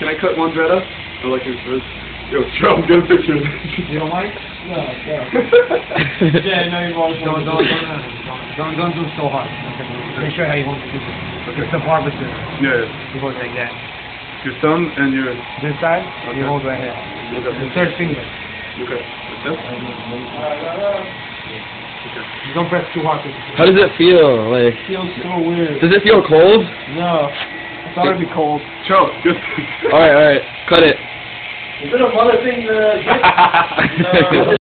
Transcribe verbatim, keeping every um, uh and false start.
can I cut one dread up? I like yours first. Yo, Joe, get a picture. You don't like? No, no. Yeah, no, you won't. Don't, don't, don't, don't, don't do so hard. Make sure how you hold it. Okay. It's the barber too. Yeah. You hold it like that. Your thumb and your... This side, Okay. you hold right here. Okay. The third finger. Okay. Like that? Okay. You don't press too hard. How does it feel? Like, Feels so weird. does it feel cold? No. It's already cold. Joe, good. Alright, alright. Cut it. Is it a mother thing to...